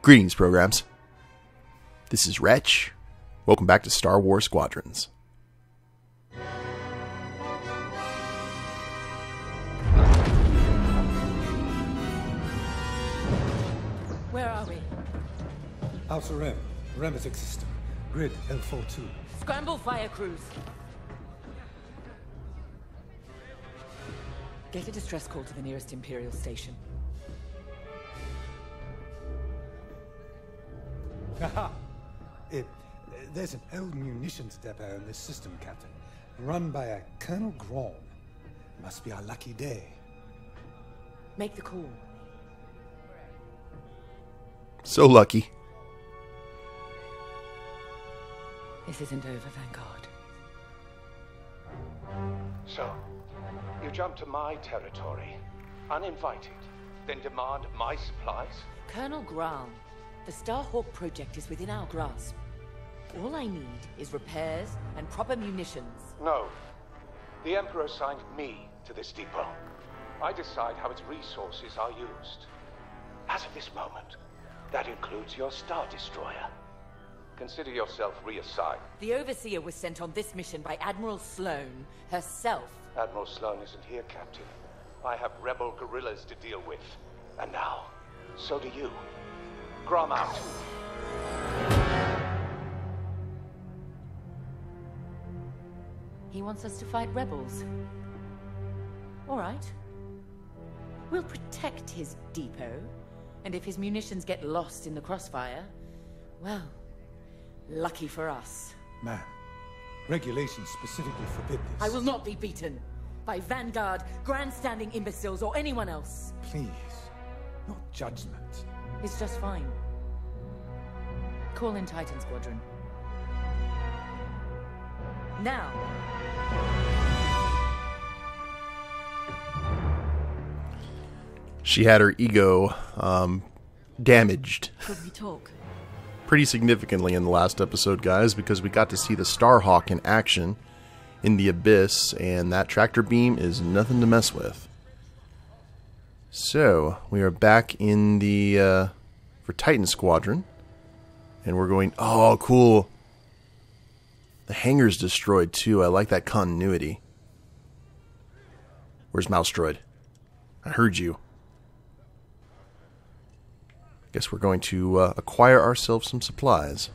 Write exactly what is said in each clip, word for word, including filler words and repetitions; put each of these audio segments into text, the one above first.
Greetings, programs. This is Wretch. Welcome back to Star Wars Squadrons. Where are we? Outer Rim. Remetic system. Grid L forty-two. Scramble fire crews. Get a distress call to the nearest Imperial station. Haha! It, there's an old munitions depot in this system, Captain. Run by a Colonel Grom. Must be our lucky day. Make the call. So lucky. This isn't over, Vanguard. So, you jump to my territory, uninvited, then demand my supplies? Colonel Grom, the Starhawk project is within our grasp. All I need is repairs and proper munitions. No. The Emperor assigned me to this depot. I decide how its resources are used. As of this moment, that includes your Star Destroyer. Consider yourself reassigned. The Overseer was sent on this mission by Admiral Sloane herself. Admiral Sloane isn't here, Captain. I have rebel guerrillas to deal with. And now, so do you. Grom out. He wants us to fight rebels. All right. We'll protect his depot, and if his munitions get lost in the crossfire, well, lucky for us. Man, regulations specifically forbid this. I will not be beaten by Vanguard, grandstanding imbeciles, or anyone else. Please, not judgment. It's just fine. Call in Titan Squadron. Now. She had her ego um, damaged. Could we talk? Pretty significantly in the last episode, guys, because we got to see the Starhawk in action in the Abyss, and that tractor beam is nothing to mess with. So, we are back in the, uh, for Titan Squadron, and we're going, oh, cool. The hangar's destroyed, too. I like that continuity. Where's Mouse Droid? I heard you. Guess we're going to uh, acquire ourselves some supplies.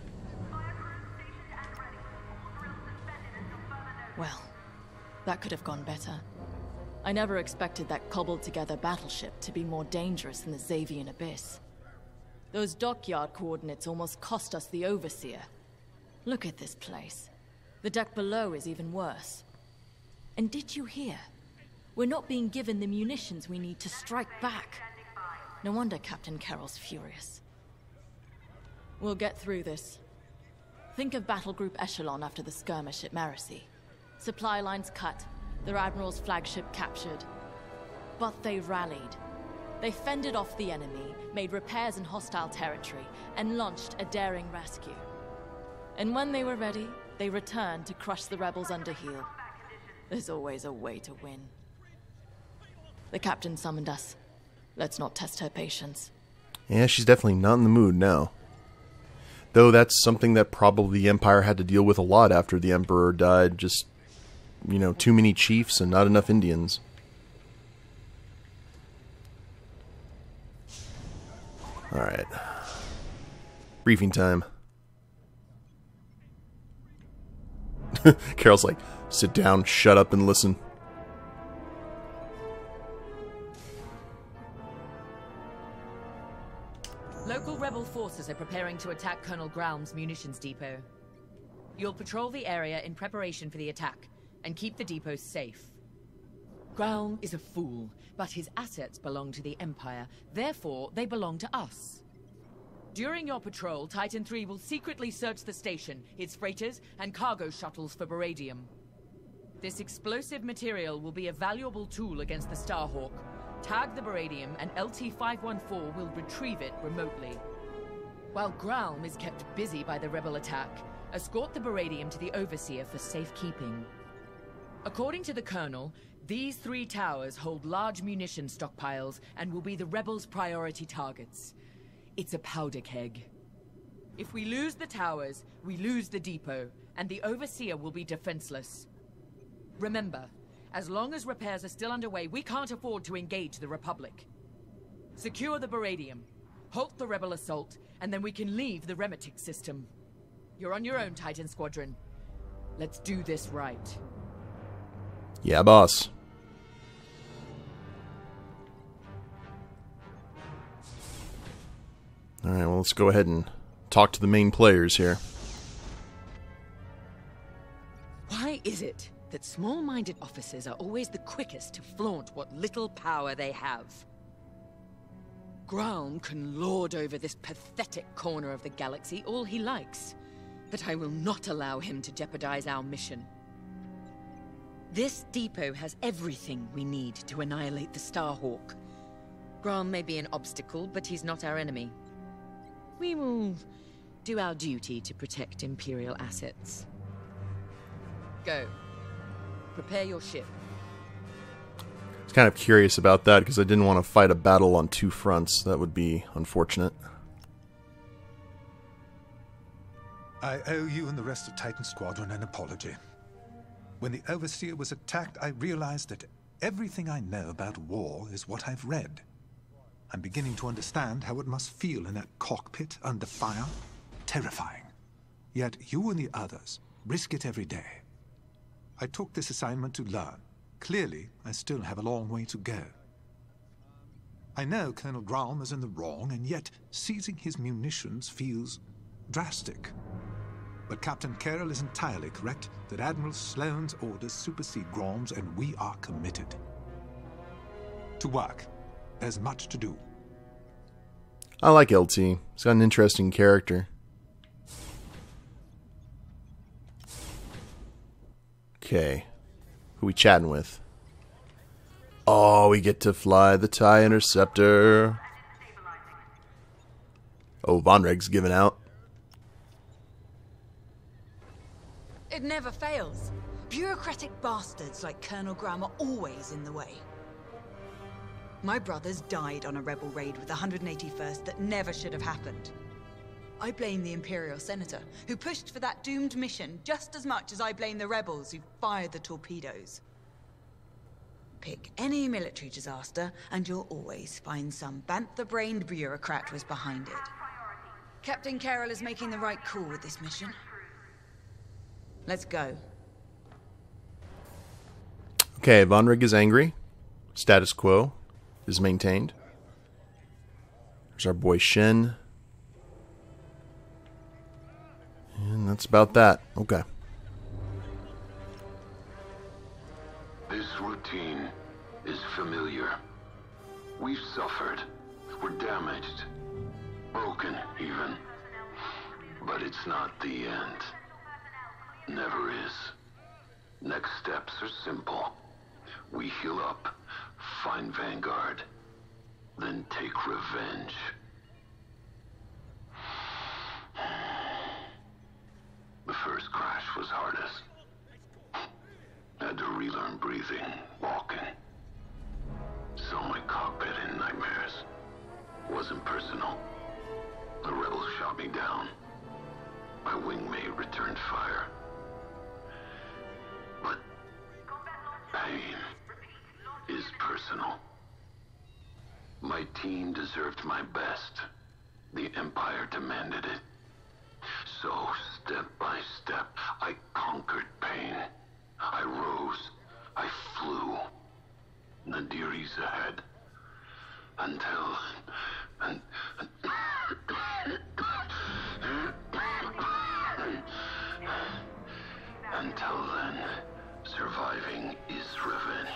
Well, that could have gone better. I never expected that cobbled-together battleship to be more dangerous than the Xavian Abyss. Those dockyard coordinates almost cost us the Overseer. Look at this place. The deck below is even worse. And did you hear? We're not being given the munitions we need to strike back. No wonder Captain Carroll's furious. We'll get through this. Think of Battle Group Echelon after the skirmish at Marasy. Supply lines cut, their Admiral's flagship captured. But they rallied. They fended off the enemy, made repairs in hostile territory, and launched a daring rescue. And when they were ready, they returned to crush the rebels under heel. There's always a way to win. The captain summoned us. Let's not test her patience. Yeah, she's definitely not in the mood now. Though that's something that probably the Empire had to deal with a lot after the Emperor died. Just, you know, too many chiefs and not enough Indians. Alright. Briefing time. Carol's like, sit down, shut up, and listen. Local rebel forces are preparing to attack Colonel Grom's munitions depot. You'll patrol the area in preparation for the attack, and keep the depot safe. Grom is a fool, but his assets belong to the Empire, therefore they belong to us. During your patrol, Titan three will secretly search the station, its freighters, and cargo shuttles for beradium. This explosive material will be a valuable tool against the Starhawk. Tag the beradium, and L T five one four will retrieve it remotely. While Grom is kept busy by the rebel attack, escort the beradium to the Overseer for safekeeping. According to the Colonel, these three towers hold large munition stockpiles and will be the rebels' priority targets. It's a powder keg. If we lose the towers, we lose the depot, and the Overseer will be defenseless. Remember, as long as repairs are still underway, we can't afford to engage the Republic. Secure the Baradium, halt the rebel assault, and then we can leave the Remetic system. You're on your own, Titan Squadron. Let's do this right. Yeah, boss. Alright, well, let's go ahead and talk to the main players here. Why is it that small-minded officers are always the quickest to flaunt what little power they have? Graum can lord over this pathetic corner of the galaxy all he likes, but I will not allow him to jeopardize our mission. This depot has everything we need to annihilate the Starhawk. Graum may be an obstacle, but he's not our enemy. We will do our duty to protect Imperial assets. Go. Prepare your ship. I was kind of curious about that because I didn't want to fight a battle on two fronts. That would be unfortunate. I owe you and the rest of Titan Squadron an apology. When the Overseer was attacked, I realized that everything I know about war is what I've read. I'm beginning to understand how it must feel in that cockpit under fire. Terrifying. Yet you and the others risk it every day. I took this assignment to learn. Clearly, I still have a long way to go. I know Colonel Graum is in the wrong, and yet seizing his munitions feels drastic. But Captain Carroll is entirely correct that Admiral Sloane's orders supersede Graum's, and we are committed. To work. There's much to do. I like L T. He's got an interesting character. Okay. Who we chatting with? Oh, we get to fly the TIE Interceptor. Oh, Vonreg's giving out. It never fails. Bureaucratic bastards like Colonel Graum are always in the way. My brothers died on a rebel raid with the one hundred eighty-first that never should have happened. I blame the Imperial Senator, who pushed for that doomed mission just as much as I blame the rebels who fired the torpedoes. Pick any military disaster, and you'll always find some bantha-brained bureaucrat was behind it. Captain Carroll is making the right call with this mission. Let's go. Okay, Vonreg is angry. Status quo is maintained. There's our boy Shen. And that's about that. Okay. This routine is familiar. We've suffered. We're damaged. Broken, even. But it's not the end. Never is. Next steps are simple. We heal up, find Vanguard, then take revenge. The first crash was hardest. Had to relearn breathing, walking. Saw my cockpit in nightmares. Wasn't personal. The rebels shot me down. My wingmate returned fire. But pain is personal. My team deserved my best. The Empire demanded it. So, step by step, I conquered pain. I rose. I flew. Nadiri's ahead. Until... Un, un, until then, surviving is revenge.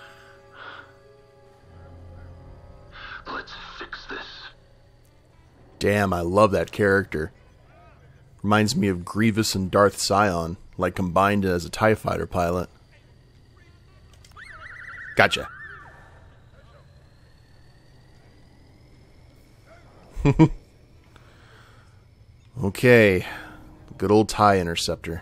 Let's fix this. Damn, I love that character. Reminds me of Grievous and Darth Sion, like combined as a TIE fighter pilot. Gotcha. Okay. Good old TIE Interceptor.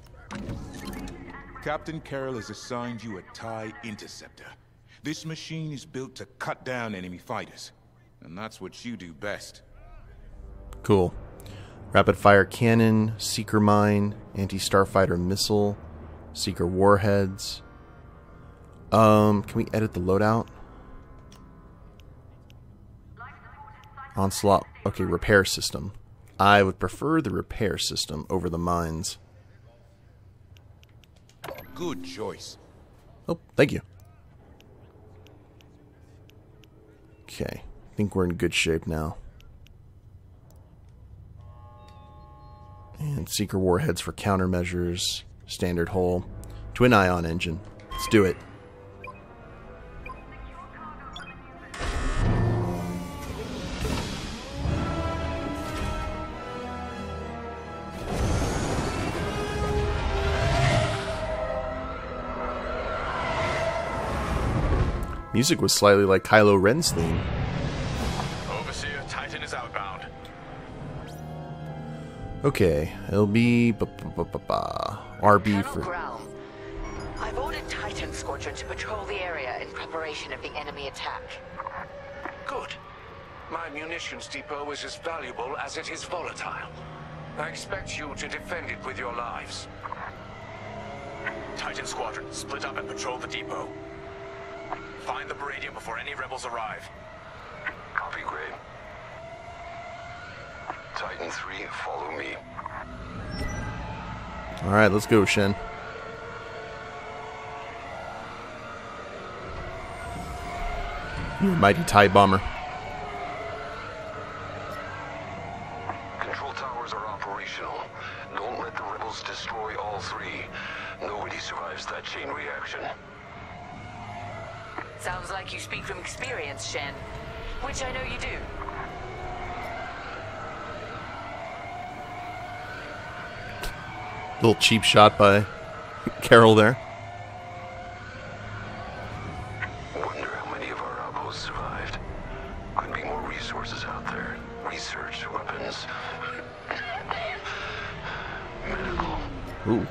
Captain Carroll has assigned you a TIE Interceptor. This machine is built to cut down enemy fighters. And that's what you do best. Cool. Rapid fire cannon, seeker mine, anti-starfighter missile, seeker warheads. Um, can we edit the loadout? Onslaught. Okay, repair system. I would prefer the repair system over the mines. Good choice. Oh, thank you. Okay, I think we're in good shape now. And seeker warheads for countermeasures. Standard hull. Twin ion engine. Let's do it. Music was slightly like Kylo Ren's theme. Overseer, Titan is outbound. Okay, it'll be ba -ba -ba -ba -ba. R B Colonel for... Growl, I've ordered Titan Squadron to patrol the area in preparation of the enemy attack. Good. My munitions depot is as valuable as it is volatile. I expect you to defend it with your lives. Titan Squadron, split up and patrol the depot. Find the Baradium before any rebels arrive. Copy, Gray. Titan three, follow me. Alright, let's go, Shen. You mighty TIE bomber. Control towers are operational. Don't let the rebels destroy all three. Nobody survives that chain reaction. Sounds like you speak from experience, Shen. Which I know you do. Little cheap shot by Carol there. Wonder how many of our outposts survived. Could be more resources out there. Research, weapons, medical. Ooh.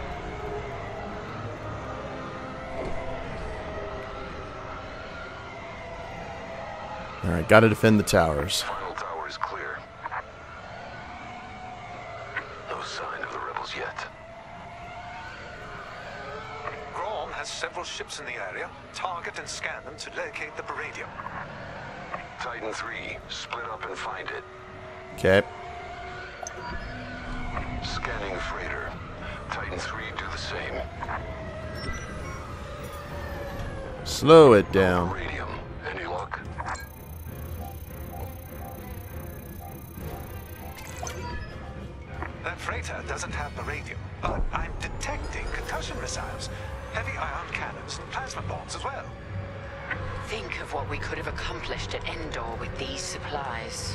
Alright, gotta defend the towers. Final tower is clear. No sign of the rebels yet. Grom has several ships in the area. Target and scan them to locate the Baradium. Titan three, split up and find it. Okay. Scanning freighter. Titan three, do the same. Slow it down. Baradium, any luck? That freighter doesn't have Baradium, but I'm detecting concussion missiles, heavy ion cannons, and plasma bombs as well. Think of what we could have accomplished at Endor with these supplies.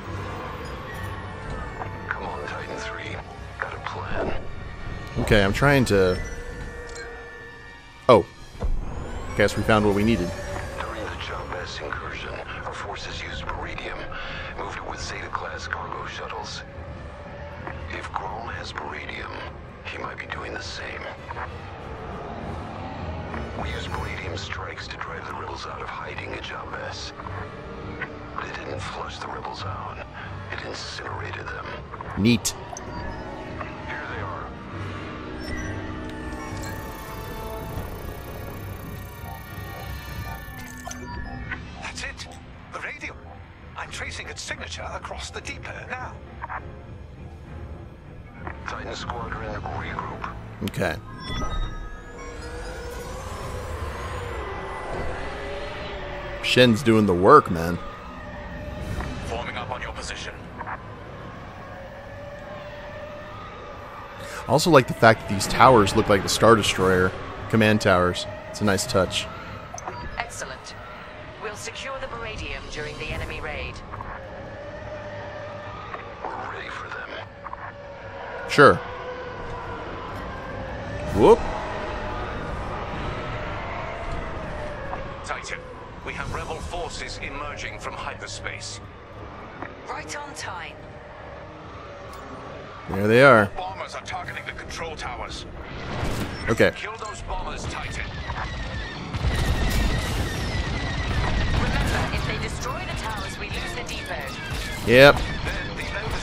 Come on, Titan three. Got a plan. Okay, I'm trying to... Oh. Guess we found what we needed. During the Jabez incursion, our forces used Baradium, moved it with Zeta-class cargo shuttles. If Grom has Baradium, he might be doing the same. We used Baradium strikes to drive the rebels out of hiding at Jabez. But it didn't flush the rebels out. It incinerated them. Neat. Here they are. That's it. Baradium. I'm tracing its signature across the depot now. Titan Squadron, regroup. Okay. Shen's doing the work, man. Forming up on your position. I also like the fact that these towers look like the Star Destroyer command towers. It's a nice touch. Excellent. We'll secure the Baradium during the enemy raid. We're ready for them. Sure. Whoop. Titan, we have rebel forces emerging from hyperspace. Right on time. There they are. Bombers are targeting the control towers. Okay. Kill those bombers, Titan. Remember, if they destroy the towers, we lose the depot. Yep. Then the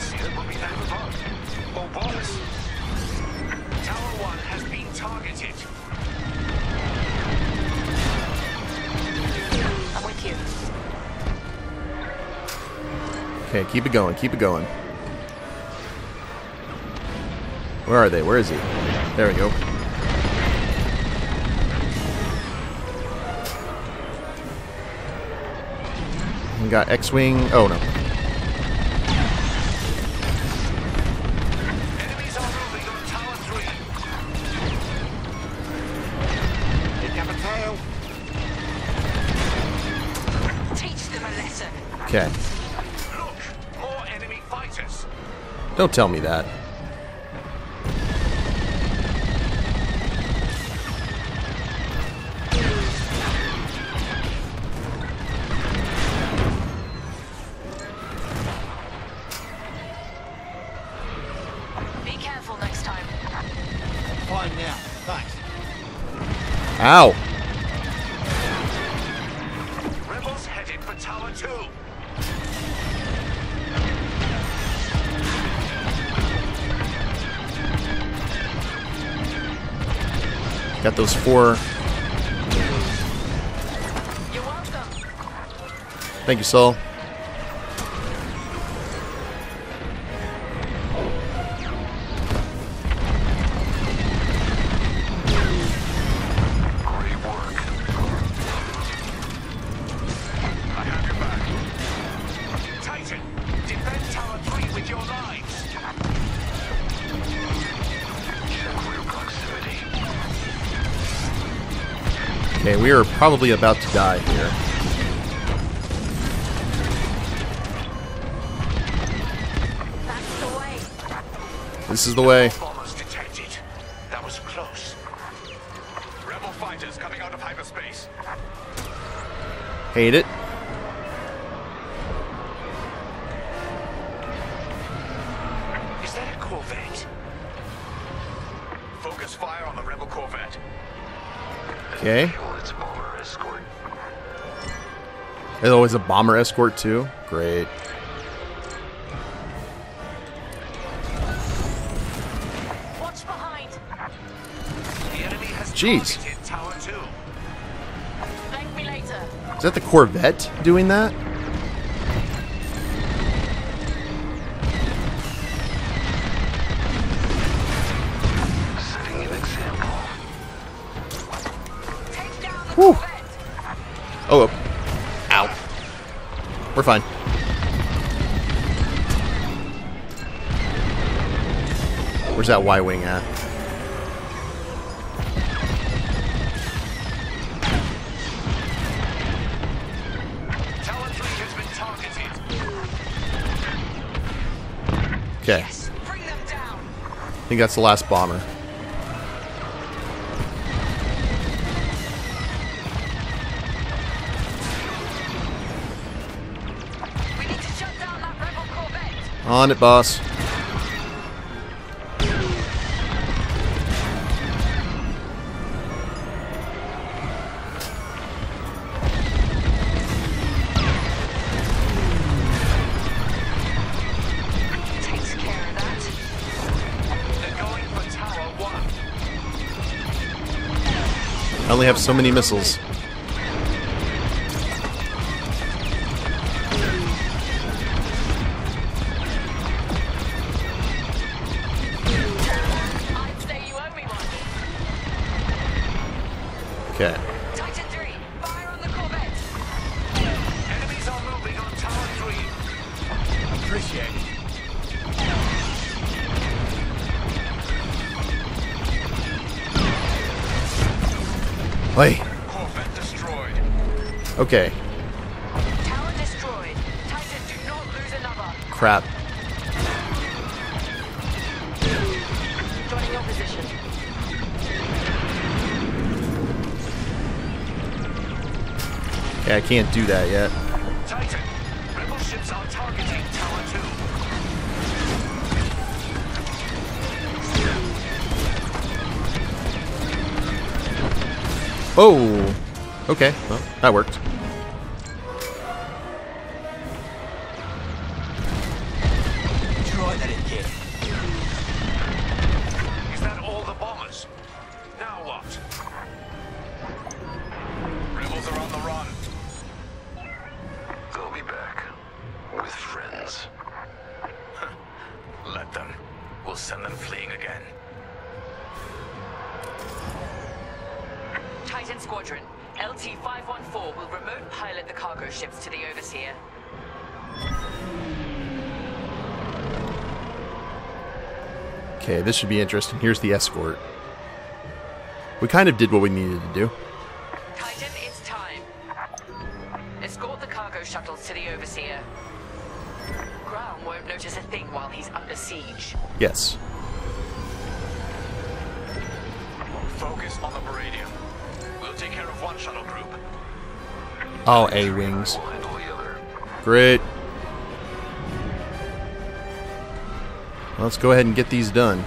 Okay, keep it going, keep it going. Where are they? Where is he? There we go. We got X-Wing. Oh, no. Enemies are moving on Tower three. Didn't have a tail. Teach them a lesson. Okay. Look, more enemy fighters. Don't tell me that. Be careful next time. Fine now. Thanks. Ow! Rebels headed for Tower two. Got those four. You're welcome. Thank you, Saul. Great work. I have your back. Titan, defend Tower three with your lives. Check rear proximity. Okay, we are probably about to die here. That's the way. This is the way. Bombers detected. That was close. Rebel fighters coming out of hyperspace. Hate it. Is that a Corvette? Focus fire on the Rebel Corvette. Okay. Kill its bomber escort. There's always a bomber escort too. Great. Watch behind. The enemy has Jeez. targeted Tower two. Thank me later. Is that the Corvette doing that? Setting an example. Take down the Whew. Corvette. Oh, ow. We're fine. Where's that Y-Wing at? Tower three has been targeted. Okay. Yes, bring them down. I think that's the last bomber. We need to shut down that rebel Corvette. On it, boss. Takes care of that. They're going for Tower one. I only have so many missiles. I'd say you owe me one. Okay. Titan three, fire on the Corvette. Enemies are moving on Tower three. Appreciate it. Wait. Corvette destroyed. Okay. Tower destroyed. Titan, do not lose another. Crap. Joining your position. Okay, I can't do that yet. Titan, rebel ships are targeting Tower two. Oh. Okay. Well, that worked. Try that again. Is that all the bombers? Now what? Rebels are on the run. They'll be back. With friends. Okay, this should be interesting. Here's the escort. We kind of did what we needed to do. Titan, it's time. Escort the cargo shuttles to the Overseer. Ground won't notice a thing while he's under siege. Yes. Focus on the Meridian. We'll take care of one shuttle group. Oh, A-wings. We'll handle the other. Great. Let's go ahead and get these done.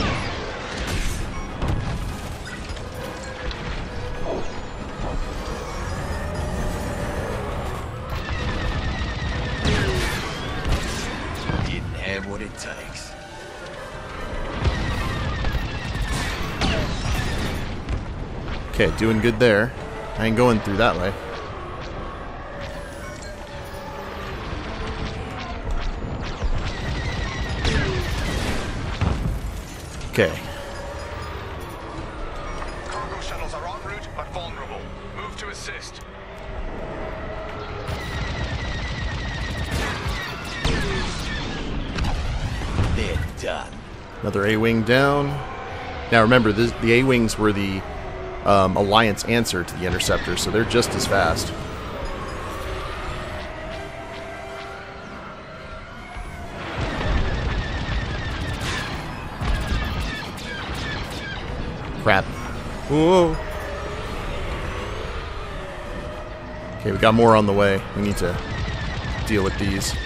Didn't have what it takes. Okay, doing good there. I ain't going through that way. Okay. Cargo shuttles are en route but vulnerable. Move to assist. They're done. Another A-wing down. Now remember, this, the A-wings were the um, Alliance answer to the Interceptor, so they're just as fast. Crap. Whoa. Okay, we got more on the way. We need to deal with these.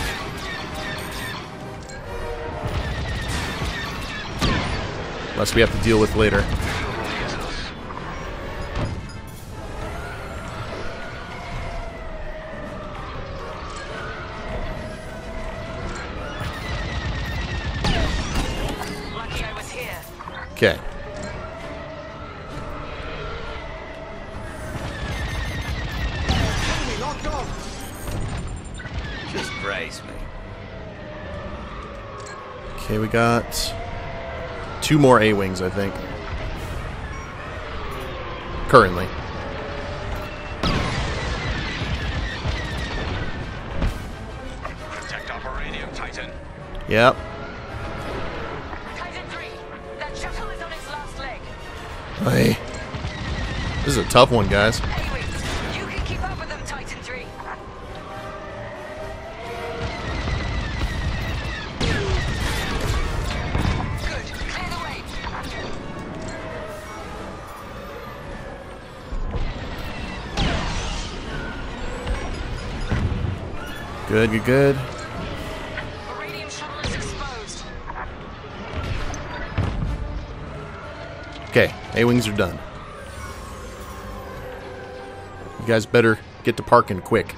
Less we have to deal with later. Lucky I was here. Okay. Just brace me. Okay, we got two more A-wings, I think. Currently. Protect Operator Titan. Yep. Titan three, that shuttle is on its last leg. Hey. This is a tough one, guys. A-wings, you can keep up with them, Titan three. Good, clear the way. Good, good, good. The radium shuttle is exposed. Okay, A-wings are done. You guys better get to parking quick.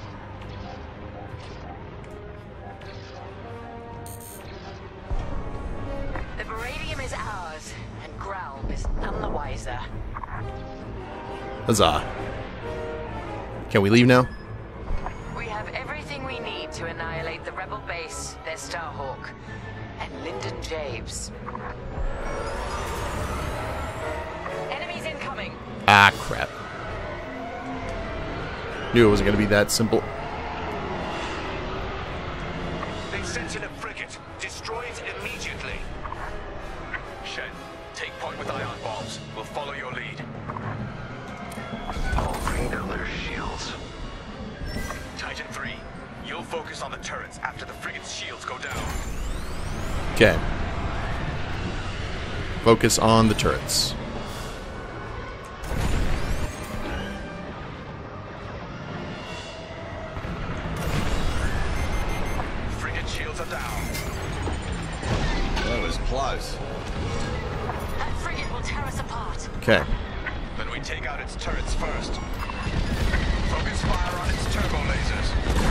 The Baradium is ours, and Ground is none the wiser. Huzzah. Can we leave now? We have everything we need to annihilate the rebel base, their Starhawk, and Lyndon Javes. Enemies incoming. Ah, crap. Knew it wasn't going to be that simple. They sent in a frigate. Destroy it immediately. Shen, take point with ion bombs. We'll follow your lead. I'll bring down their shields. Titan three, you'll focus on the turrets after the frigate's shields go down. Okay. Focus on the turrets. Frigate shields are down. That was close. That frigate will tear us apart. Okay. Then we take out its turrets first. Focus fire on its turbo lasers.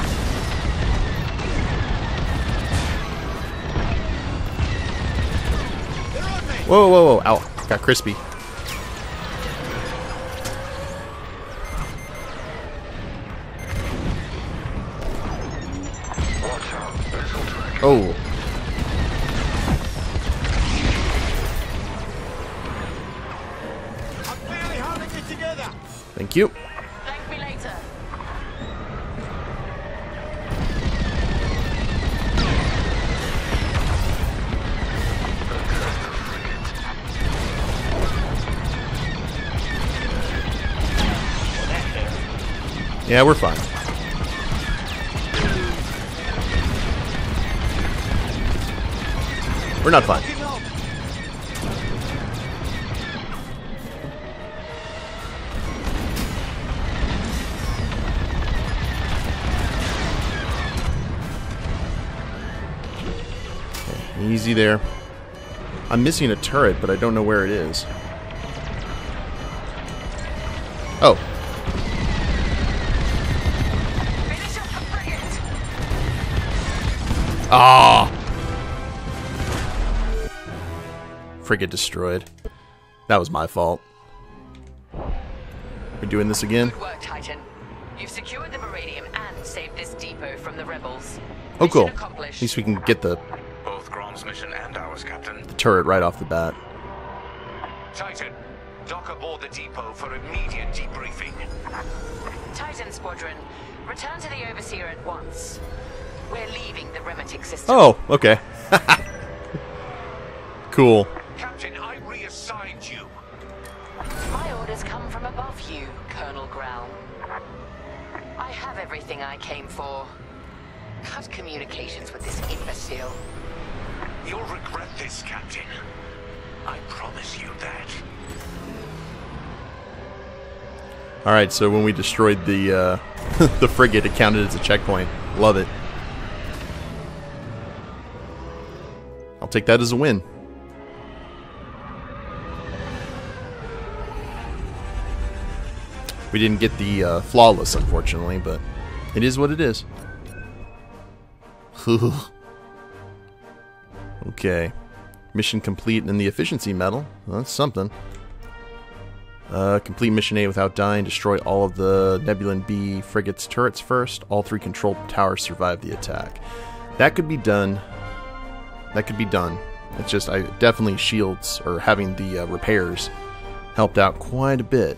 Whoa, whoa, whoa. Ow. Got crispy. Watch out, missile track. Oh. Thank you. Thank me later. Yeah, we're fine. We're not fine. Okay, easy there. I'm missing a turret, but I don't know where it is. Oh. Ah! Frigate destroyed. That was my fault. We're doing this again? Good work, Titan. You've secured the Meridium and saved this depot from the rebels. Oh, cool. Mission accomplished. At least we can get the, Both Grom's mission and ours, Captain. the turret right off the bat. Titan, dock aboard the depot for immediate debriefing. Titan Squadron, return to the Overseer at once. We're leaving the Remetic system. Oh, okay. Cool. Captain, I reassigned you. My orders come from above you, Colonel Growl. I have everything I came for. Cut communications with this imbecile. You'll regret this, Captain. I promise you that. Alright, so when we destroyed the uh, the frigate, it counted as a checkpoint. Love it. I'll take that as a win. We didn't get the uh, flawless, unfortunately, but it is what it is. Okay. Mission complete and the efficiency medal. Well, that's something. Uh, complete mission A without dying. Destroy all of the Nebulan B frigate's turrets first. All three control towers survive the attack. That could be done. That could be done. It's just, I definitely shields, or having the uh, repairs, helped out quite a bit.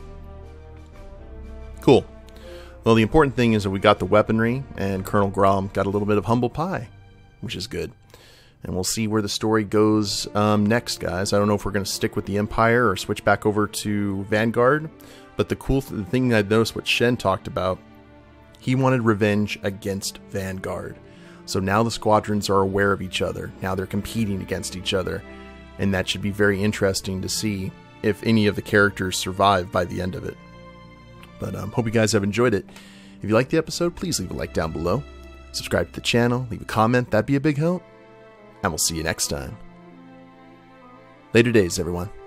Cool. Well, the important thing is that we got the weaponry, and Colonel Grom got a little bit of humble pie, which is good. And we'll see where the story goes um, next, guys. I don't know if we're going to stick with the Empire or switch back over to Vanguard. But the cool th the thing I noticed what Shen talked about, he wanted revenge against Vanguard. So now the squadrons are aware of each other. Now they're competing against each other. And that should be very interesting to see if any of the characters survive by the end of it. But um, hope you guys have enjoyed it. If you liked the episode, please leave a like down below. Subscribe to the channel, leave a comment, that'd be a big help. And we'll see you next time. Later days, everyone.